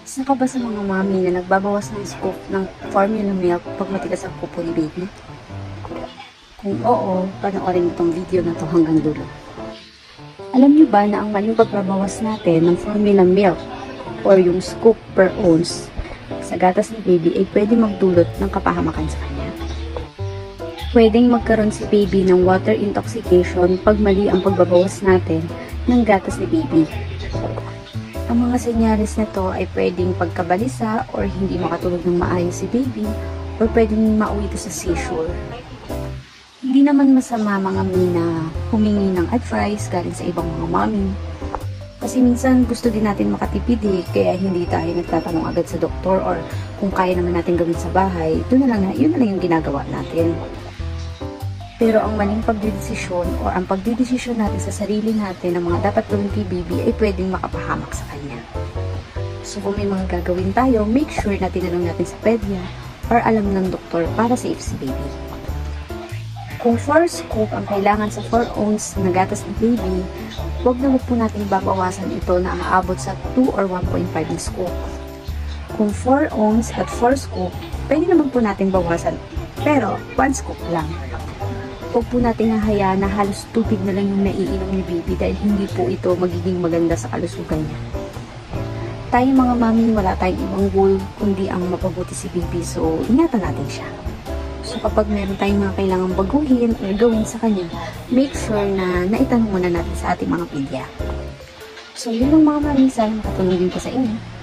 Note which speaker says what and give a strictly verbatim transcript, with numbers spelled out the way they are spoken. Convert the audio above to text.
Speaker 1: Isa ka ba sa mga mami na nagbabawas ng scoop ng formula milk pag matigas ang pupo ni baby? Kung oo, panoorin itong video na to hanggang dulo. Alam niyo ba na ang maling pagbabawas natin ng formula milk or yung scoop per ounce sa gatas ni baby ay pwede magdulot ng kapahamakan sa kanya? Pwedeng magkaroon si baby ng water intoxication pag mali ang pagbabawas natin ng gatas ni baby. Ang mga senyales nito ay pwedeng pagkabalisa or hindi makatulog ng maayos si baby or pwedeng mauwi ito sa seizure. Hindi naman masama mga mina humingi ng advice galing sa ibang mga mami. Kasi minsan gusto din natin makatipid eh, kaya hindi tayo nagtatanong agad sa doktor or kung kaya naman natin gawin sa bahay, yun na lang, yun na lang yung ginagawa natin. Pero ang maling pagdidesisyon o ang pagdidesisyon natin sa sarili natin ng mga dapat gawin kay baby ay pwedeng makapahamak sa kanya. So kung may mga gagawin tayo, make sure na tinanong natin sa pedya or alam ng doktor para safe si baby. Kung four scoop ang kailangan sa four ounce na gatas ng baby, huwag na huwag po natin babawasan ito na aabot sa two or one point five na scoop. Kung four ounce at four scoop, pwede naman po natin bawasan, pero one scoop lang. Huwag po natin hahayaan na halos tubig na lang yung naiinom ni baby dahil hindi po ito magiging maganda sa kalusugan niya. Tayo mga mami, wala tayong ibang goal kundi ang mapabuti si baby, so ingatan natin siya. So kapag meron tayong mga kailangang baguhin or gawin sa kanya, make sure na naitanong muna natin sa ating mga pedya. So yun ang mga mami, sana makatulong din po sa inyo.